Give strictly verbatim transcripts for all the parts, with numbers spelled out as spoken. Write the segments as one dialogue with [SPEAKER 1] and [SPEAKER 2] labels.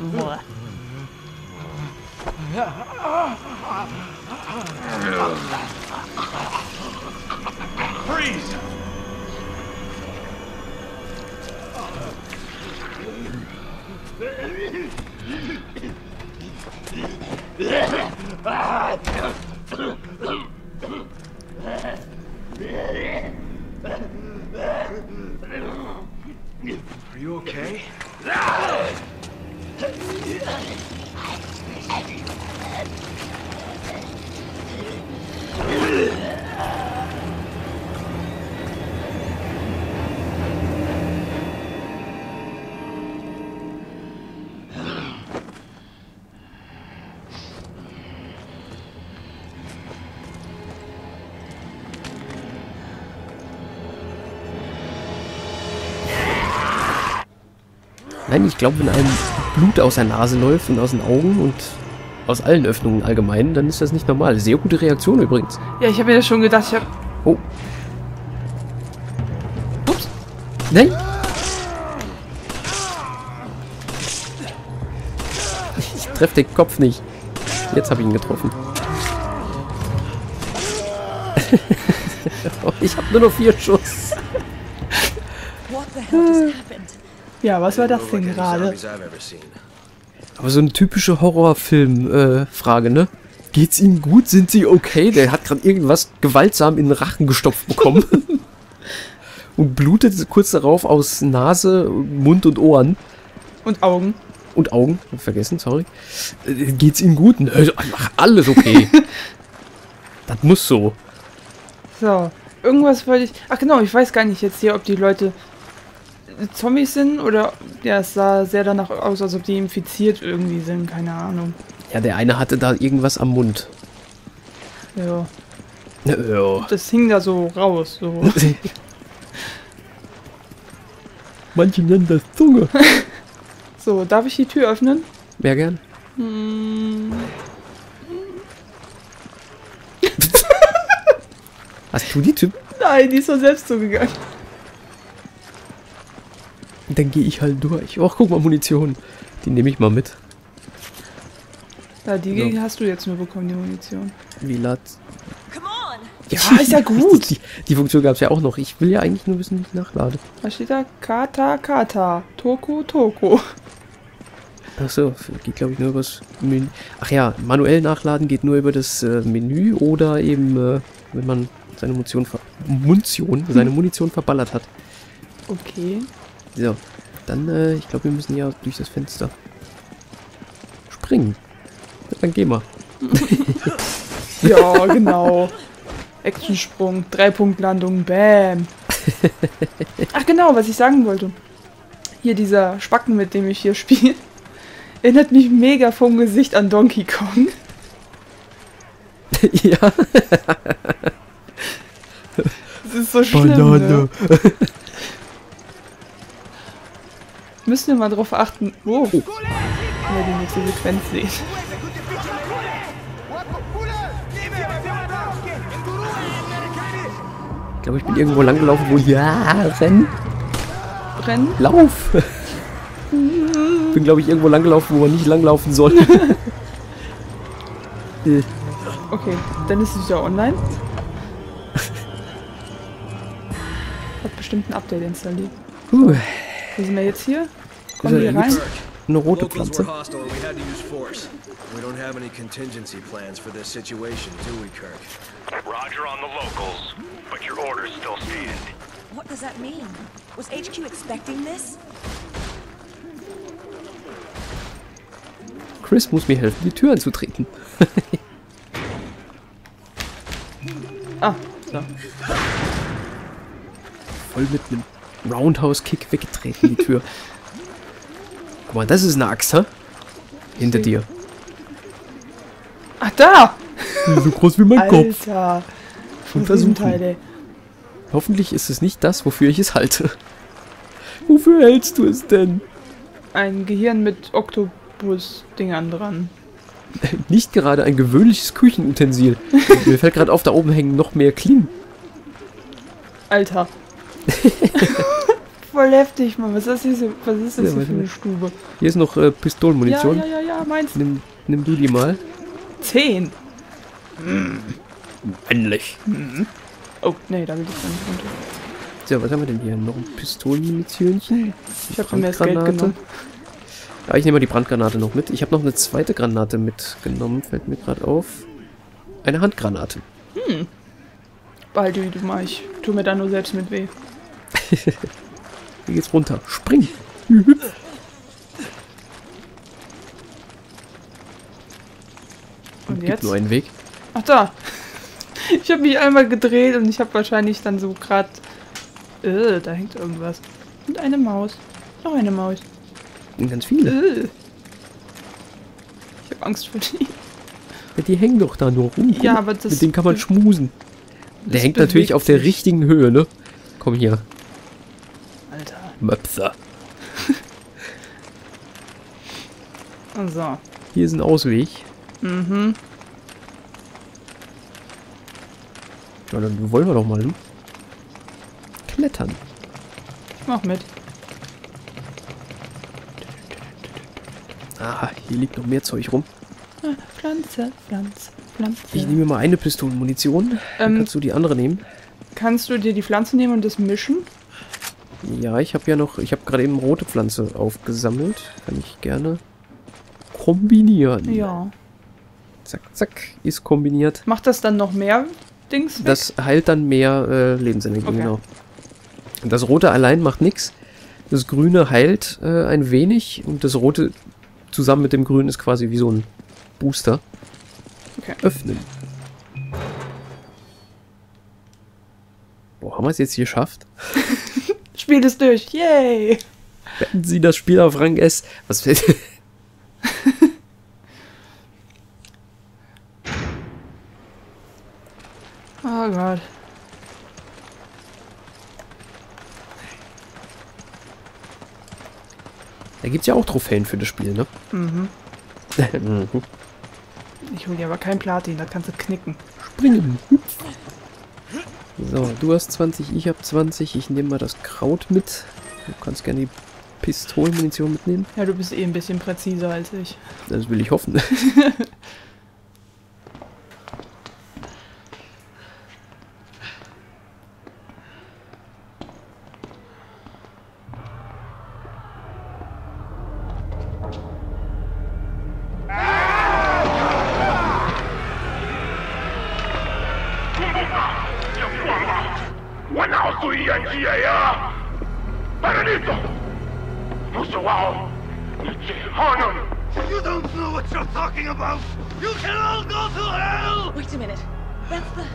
[SPEAKER 1] Boah.
[SPEAKER 2] Freeze!
[SPEAKER 3] Are you okay?
[SPEAKER 4] Nein, ich glaube, wenn einem Blut aus der Nase läuft und aus den Augen und aus allen Öffnungen allgemein, dann ist das nicht normal. Sehr gute Reaktion übrigens.
[SPEAKER 1] Ja, ich habe mir das schon gedacht. Ich habe...
[SPEAKER 4] Oh. Ups. Nein. Ich treffe den Kopf nicht. Jetzt habe ich ihn getroffen. Ich habe nur noch vier Schuss.
[SPEAKER 1] Ja, was war das denn gerade?
[SPEAKER 4] Aber so eine typische Horrorfilm-Frage, ne? Geht's Ihnen gut? Sind Sie okay? Der hat gerade irgendwas gewaltsam in den Rachen gestopft bekommen. Und blutet kurz darauf aus Nase, Mund und Ohren.
[SPEAKER 1] Und Augen.
[SPEAKER 4] Und Augen. Vergessen, sorry. Äh, Geht's Ihnen gut? Nö, ach, alles okay. Das muss so.
[SPEAKER 1] So, irgendwas wollte ich... Ach genau, ich weiß gar nicht jetzt hier, ob die Leute Zombies sind oder... Ja, es sah sehr danach aus, als ob die infiziert irgendwie sind, keine Ahnung.
[SPEAKER 4] Ja, der eine hatte da irgendwas am Mund.
[SPEAKER 1] Ja.
[SPEAKER 4] Ja.
[SPEAKER 1] Das hing da so raus, so.
[SPEAKER 4] Manche nennen das Zunge.
[SPEAKER 1] So, darf ich die Tür öffnen?
[SPEAKER 4] Wer gern?
[SPEAKER 1] Hm.
[SPEAKER 4] Hast du die Typ?
[SPEAKER 1] Nein, die ist doch selbst zugegangen.
[SPEAKER 4] Dann gehe ich halt durch. Och, guck mal, Munition. Die nehme ich mal mit.
[SPEAKER 1] Ja, die
[SPEAKER 4] So.
[SPEAKER 1] hast du jetzt nur bekommen, die Munition.
[SPEAKER 4] Wie lad...
[SPEAKER 1] Ja, ist ja gut.
[SPEAKER 4] Die, die Funktion gab es ja auch noch. Ich will ja eigentlich nur wissen, wie ich nachlade.
[SPEAKER 1] Was steht da? Kata, Kata. Toko, Toko.
[SPEAKER 4] Achso, geht glaube ich nur über das Menü. Ach ja, manuell nachladen geht nur über das äh, Menü oder eben, äh, wenn man seine Munition, ver Munition, seine Munition verballert hat.
[SPEAKER 1] Okay.
[SPEAKER 4] So, dann, äh, ich glaube, wir müssen ja durch das Fenster springen. Ja, dann gehen wir.
[SPEAKER 1] Ja, genau. Actionsprung, Dreipunktlandung, bam. Ach genau, was ich sagen wollte. Hier dieser Spacken, mit dem ich hier spiele, erinnert mich mega vom Gesicht an Donkey Kong.
[SPEAKER 4] Ja.
[SPEAKER 1] Das ist so schlimm, ne? Müssen wir mal drauf achten, oh, wenn wir die nächste Sequenz sehen.
[SPEAKER 4] Ich glaube, ich bin irgendwo langgelaufen, wo... Ja, renn!
[SPEAKER 1] Rennen?
[SPEAKER 4] Lauf! Ich bin, glaube ich, irgendwo langgelaufen, wo man nicht langlaufen soll.
[SPEAKER 1] Okay, dann ist es ja online. Hat bestimmt ein Update installiert.
[SPEAKER 4] Huh.
[SPEAKER 1] Wo sind wir jetzt hier? Kommen wir
[SPEAKER 4] Ist
[SPEAKER 1] rein?
[SPEAKER 4] eine rote
[SPEAKER 3] Locals
[SPEAKER 4] Pflanze.
[SPEAKER 3] were hostile and we had to use force. We don't have any contingency plans for this situation, do we, Kirk?
[SPEAKER 2] Roger on the locals, but your orders still stand.
[SPEAKER 5] What does that mean? Was H Q expecting this?
[SPEAKER 4] Chris muss mir helfen, die Tür anzutreten.
[SPEAKER 1] Ah, so.
[SPEAKER 4] Voll mit einem Roundhouse-Kick weggetreten, die Tür. Guck mal, das ist eine Axt, hä? Hinter dir.
[SPEAKER 1] Ach, da!
[SPEAKER 4] So groß wie mein Kopf.
[SPEAKER 1] Alter.
[SPEAKER 4] Schon
[SPEAKER 1] versuchen.
[SPEAKER 4] versuchen. Hoffentlich ist es nicht das, wofür ich es halte. Wofür hältst du es denn?
[SPEAKER 1] Ein Gehirn mit Oktopus-Dingern dran.
[SPEAKER 4] Nicht gerade ein gewöhnliches Küchenutensil. Mir fällt gerade auf, da oben hängen noch mehr Klingen.
[SPEAKER 1] Alter. voll heftig, Mann. Was ist das hier, so, was ist das
[SPEAKER 4] Ja,
[SPEAKER 1] hier
[SPEAKER 4] warte
[SPEAKER 1] für eine
[SPEAKER 4] mal.
[SPEAKER 1] Stube?
[SPEAKER 4] Hier ist noch äh,
[SPEAKER 1] Ja,
[SPEAKER 4] Pistolenmunition.
[SPEAKER 1] ja, ja, ja, meinst du?
[SPEAKER 4] Nimm, nimm du die mal.
[SPEAKER 1] Zehn.
[SPEAKER 4] Männlich.
[SPEAKER 1] Oh, nee, da will ich gar nicht runter.
[SPEAKER 4] So, was haben wir denn hier? Noch ein Pistolenmunitionchen.
[SPEAKER 1] Ich habe mir das Geld genommen.
[SPEAKER 4] Ja, ich nehme mal die Brandgranate noch mit. Ich habe noch eine zweite Granate mitgenommen, fällt mir gerade auf. Eine Handgranate.
[SPEAKER 1] Behalte die du mal, ich tu mir da nur selbst mit weh.
[SPEAKER 4] Hier geht's runter. Spring!
[SPEAKER 1] Und
[SPEAKER 4] Gibt
[SPEAKER 1] jetzt?
[SPEAKER 4] nur einen Weg.
[SPEAKER 1] Ach da. Ich habe mich einmal gedreht und ich habe wahrscheinlich dann so gerade... Äh, da hängt irgendwas. Und eine Maus. Noch eine Maus.
[SPEAKER 4] Und ganz viele.
[SPEAKER 1] Äh. Ich habe Angst vor die.
[SPEAKER 4] Ja, die hängen doch da nur rum.
[SPEAKER 1] Ja, aber das...
[SPEAKER 4] Mit denen kann man schmusen. Der
[SPEAKER 1] das
[SPEAKER 4] hängt natürlich
[SPEAKER 1] bewegt
[SPEAKER 4] auf der
[SPEAKER 1] sich.
[SPEAKER 4] richtigen Höhe, ne? Komm hier.
[SPEAKER 1] Alter.
[SPEAKER 4] Möpser.
[SPEAKER 1] So.
[SPEAKER 4] Hier ist ein Ausweg.
[SPEAKER 1] Mhm.
[SPEAKER 4] Ja, dann wollen wir doch mal. Ne? Klettern.
[SPEAKER 1] Ich mach mit.
[SPEAKER 4] Ah, hier liegt noch mehr Zeug rum.
[SPEAKER 1] Ah, Pflanze, Pflanze, Pflanze.
[SPEAKER 4] Ich nehme mal eine Pistolenmunition. Dann
[SPEAKER 1] Ähm,
[SPEAKER 4] kannst du die andere nehmen.
[SPEAKER 1] Kannst du dir die Pflanze nehmen und das mischen?
[SPEAKER 4] Ja, ich habe ja noch, ich habe gerade eben rote Pflanze aufgesammelt. Kann ich gerne kombinieren.
[SPEAKER 1] Ja.
[SPEAKER 4] Zack, zack, ist kombiniert.
[SPEAKER 1] Macht das dann noch mehr Dings weg?
[SPEAKER 4] Das heilt dann mehr äh, Lebensenergie,
[SPEAKER 1] Okay.
[SPEAKER 4] genau. Und das rote allein macht nichts. Das grüne heilt äh, ein wenig und das rote zusammen mit dem grünen ist quasi wie so ein Booster.
[SPEAKER 1] Okay.
[SPEAKER 4] Öffnen. Boah, haben wir es jetzt geschafft?
[SPEAKER 1] Spiel es durch. Yay!
[SPEAKER 4] Beenden Sie das Spiel auf Rang S. Was fällt...
[SPEAKER 1] Oh Gott.
[SPEAKER 4] Da gibt's ja auch Trophäen für das Spiel, ne?
[SPEAKER 1] Mhm.
[SPEAKER 4] Mhm.
[SPEAKER 1] Ich hol dir aber kein Platin, das kannst du knicken.
[SPEAKER 4] Springen. So, du hast zwanzig, ich habe zwanzig. Ich nehme mal das Kraut mit. Du kannst gerne die Pistolenmunition mitnehmen.
[SPEAKER 1] Ja, du bist eh ein bisschen präziser als ich.
[SPEAKER 4] Das will ich hoffen.
[SPEAKER 2] You don't know what you're talking about! You can all go to hell!
[SPEAKER 5] Wait a minute. That's the...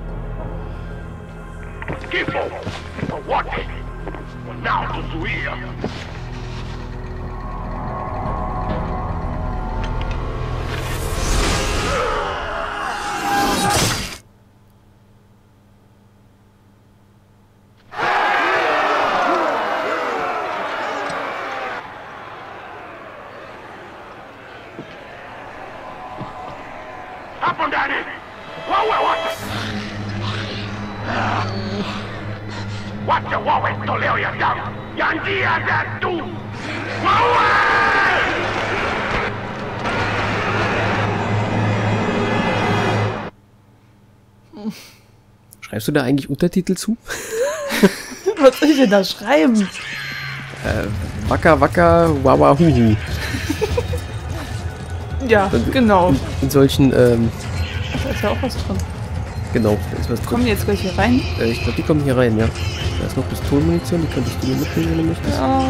[SPEAKER 2] Skifo! For what? Well, now to Zuia! Up on Danny! Whoa, whoa, what? What the wow is to leo yang yang? Yang dia dan tu! Wow!
[SPEAKER 4] Schreibst du da eigentlich Untertitel zu?
[SPEAKER 1] Was soll ich denn da schreiben?
[SPEAKER 4] Wacker, wacker, wawa, huhu.
[SPEAKER 1] Ja, genau.
[SPEAKER 4] In solchen, ähm,
[SPEAKER 1] Da ist ja auch was drin.
[SPEAKER 4] genau, da ist was drin.
[SPEAKER 1] Kommen die jetzt gleich hier rein?
[SPEAKER 4] Äh, ich glaube, die kommen hier rein, ja. Da ist noch Pistolenmunition, die könntest du mir mitnehmen, wenn du möchtest.
[SPEAKER 1] Ja.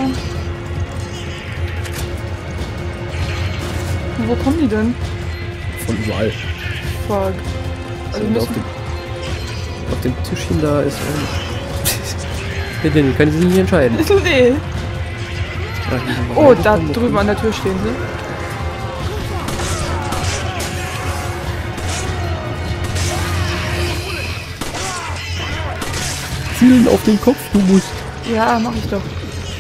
[SPEAKER 1] Wo kommen die denn?
[SPEAKER 4] Von überall.
[SPEAKER 1] Fuck. Also
[SPEAKER 4] Und auf,
[SPEAKER 1] müssen...
[SPEAKER 4] dem, auf dem Tischchen da ist ein... Bitte, die können sich nicht entscheiden.
[SPEAKER 1] Nee.
[SPEAKER 4] Ah, hier sind wir
[SPEAKER 1] Oh, da
[SPEAKER 4] reingekommen,
[SPEAKER 1] drüben
[SPEAKER 4] okay.
[SPEAKER 1] an der Tür stehen sie.
[SPEAKER 4] Zielen auf den Kopf, du musst.
[SPEAKER 1] Ja, mach ich doch.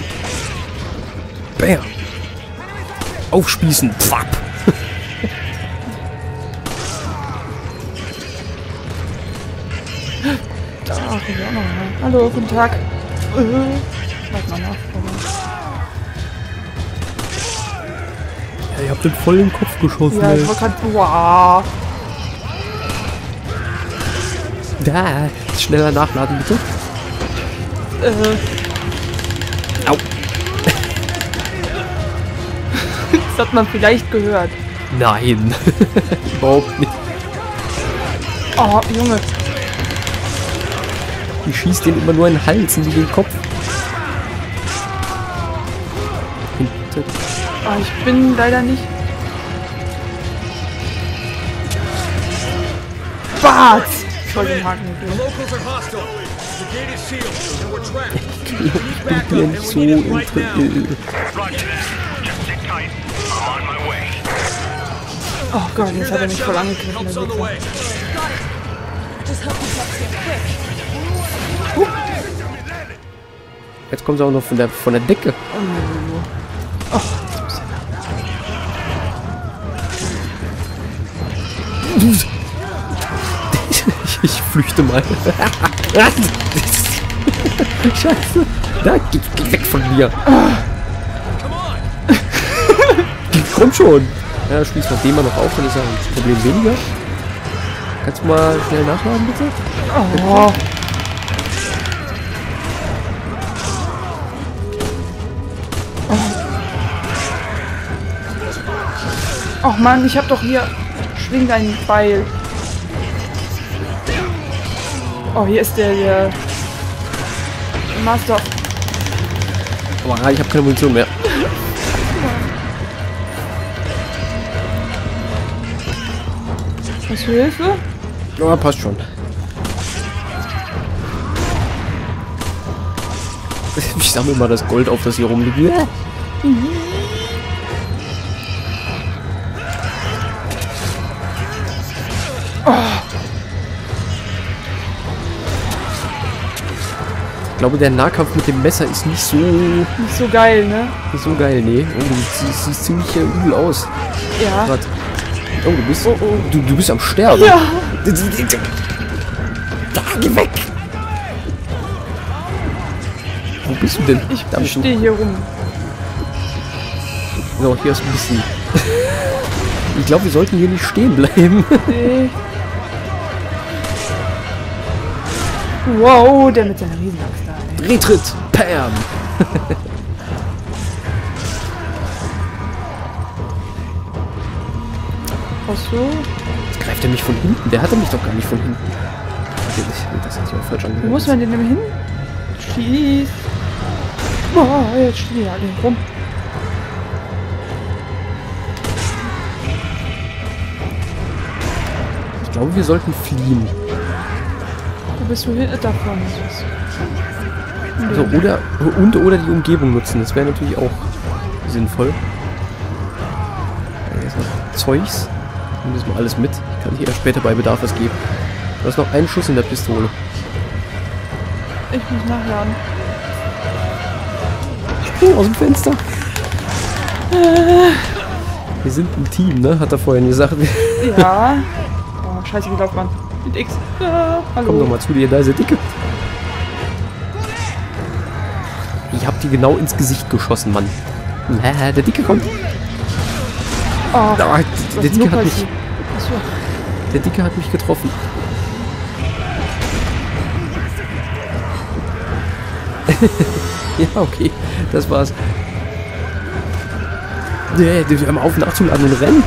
[SPEAKER 4] Bam. Aufspießen. Pfapp.
[SPEAKER 1] Da kommen wir auch noch rein. Hallo, guten Tag. Äh, Warte mal nach.
[SPEAKER 4] Ja, ihr habt den voll in den Kopf geschossen,
[SPEAKER 1] Ja,
[SPEAKER 4] ey.
[SPEAKER 1] ich war grad. Wow.
[SPEAKER 4] Da, schneller nachladen, bitte.
[SPEAKER 1] Äh,
[SPEAKER 4] Au.
[SPEAKER 1] das hat man vielleicht gehört.
[SPEAKER 4] Nein. Überhaupt nicht.
[SPEAKER 1] Oh, Junge.
[SPEAKER 4] Die schießt den immer nur in den Hals und nicht in den Kopf. Hinter.
[SPEAKER 1] Ah, ich bin leider nicht. Bart! Ich wollte den Haken nicht
[SPEAKER 3] The
[SPEAKER 1] nehmen.
[SPEAKER 3] locals are hostile. The gate is sealed, and we're trapped.
[SPEAKER 4] Ich
[SPEAKER 3] Keep back
[SPEAKER 4] bin
[SPEAKER 3] up,
[SPEAKER 4] ja
[SPEAKER 3] and
[SPEAKER 4] nicht
[SPEAKER 3] we
[SPEAKER 4] so
[SPEAKER 3] need it right now.
[SPEAKER 4] inter...
[SPEAKER 2] Roger that. Just sit tight. I'm on my way.
[SPEAKER 1] Oh Gott, jetzt
[SPEAKER 3] Hear
[SPEAKER 1] hat er
[SPEAKER 3] that,
[SPEAKER 1] mich voll
[SPEAKER 3] Shepard?
[SPEAKER 1] angegriffen.
[SPEAKER 3] Help's
[SPEAKER 1] Der
[SPEAKER 3] on the
[SPEAKER 1] Wichser.
[SPEAKER 3] way.
[SPEAKER 5] Just help yourself here, quick.
[SPEAKER 4] Jetzt kommt sie auch noch von der, von der Decke. ich, ich flüchte mal. Scheiße. Da, geh, geh weg von mir.
[SPEAKER 3] Come on.
[SPEAKER 4] Komm schon. Ja, schließ mal den mal noch auf, dann ist ja ein Problem weniger. Kannst du mal schnell nachladen, bitte?
[SPEAKER 1] Oh. Oh Mann, ich hab doch hier. Schwing deinen Pfeil. Oh, hier ist der, der Master.
[SPEAKER 4] Aber ich habe keine Munition mehr.
[SPEAKER 1] Was für Hilfe?
[SPEAKER 4] Ja, passt schon. Ich sammle mal das Gold auf, das hier rumliegt. Ich glaube, der Nahkampf mit dem Messer ist nicht so, nicht
[SPEAKER 1] Nicht so geil, ne?
[SPEAKER 4] so geil, nee. Oh, du siehst, siehst ziemlich äh, übel aus.
[SPEAKER 1] Ja.
[SPEAKER 4] Warte. Oh, du bist, Du, du bist am Sterben.
[SPEAKER 1] Ja.
[SPEAKER 4] Da, geh weg! Wo bist du denn?
[SPEAKER 1] Ich
[SPEAKER 4] Da bist du.
[SPEAKER 1] stehe hier rum.
[SPEAKER 4] So, hier ist ein bisschen. Ich glaube, wir sollten hier nicht stehen bleiben.
[SPEAKER 1] Nee. Wow, der mit seiner Riesenachs da. ey.
[SPEAKER 4] Retritt! Pam!
[SPEAKER 1] Ach so.
[SPEAKER 4] Jetzt greift er mich von hinten. Der hatte mich doch gar nicht von hinten. Das hat sich auch falsch
[SPEAKER 1] Wo
[SPEAKER 4] angehört.
[SPEAKER 1] muss man denn denn hin? Schieß. Boah, jetzt stehen die alle rum.
[SPEAKER 4] Ich glaube, wir sollten fliehen.
[SPEAKER 1] Wo bist du hin? Davon.
[SPEAKER 4] Also, oder, und oder die Umgebung nutzen. Das wäre natürlich auch sinnvoll. Hier ist noch Zeugs. Nehmen wir das mal alles mit. Ich kann hier später bei Bedarf was geben. Du hast noch einen Schuss in der Pistole.
[SPEAKER 1] Ich muss nachladen.
[SPEAKER 4] Oh, aus dem Fenster. Wir sind ein Team, ne? Hat er vorhin gesagt.
[SPEAKER 1] Ja. Oh, scheiße, wie läuft man? Mit X. Ja, hallo.
[SPEAKER 4] Komm doch mal zu dir, da ist der Dicke. Ich hab die genau ins Gesicht geschossen, Mann. Äh, der Dicke kommt.
[SPEAKER 1] Oh,
[SPEAKER 4] Ah, der
[SPEAKER 1] was
[SPEAKER 4] Dicke
[SPEAKER 1] nur
[SPEAKER 4] hat mich,
[SPEAKER 1] passiert? Achso.
[SPEAKER 4] der Dicke hat mich getroffen. Ja, okay. Das war's. Nee, wir haben auf nachzuladen und rennen.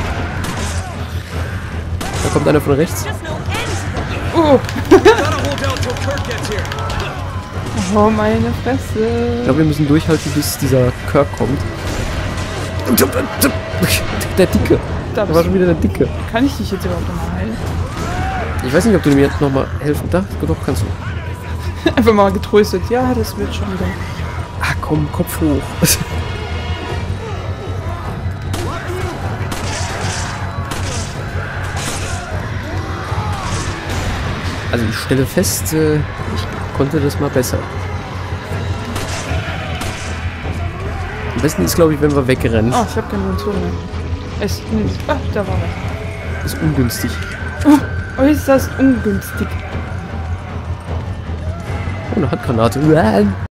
[SPEAKER 4] Da kommt einer von rechts.
[SPEAKER 1] Oh.
[SPEAKER 3] Gotta hold down till Kirk gets here.
[SPEAKER 1] Oh, meine
[SPEAKER 4] Ich
[SPEAKER 1] Fresse.
[SPEAKER 4] glaube, wir müssen durchhalten, bis dieser Kirk kommt. Der Dicke.
[SPEAKER 1] Da
[SPEAKER 4] Da war schon wieder der Dicke.
[SPEAKER 1] Kann ich dich jetzt überhaupt nochmal heilen?
[SPEAKER 4] Ich weiß nicht, ob du mir jetzt nochmal helfen darfst. Doch, kannst du.
[SPEAKER 1] Einfach mal getröstet. Ja, das wird schon wieder.
[SPEAKER 4] Ah, komm, Kopf hoch. Also ich stelle fest, äh, ich konnte das mal besser. Am besten ist, glaube ich, wenn wir wegrennen.
[SPEAKER 1] Oh, ich habe keine Munition mehr. Es nimmt. Ah, da war er.
[SPEAKER 4] Ist ungünstig.
[SPEAKER 1] Oh, ist das ungünstig.
[SPEAKER 4] Oh, eine Handgranate.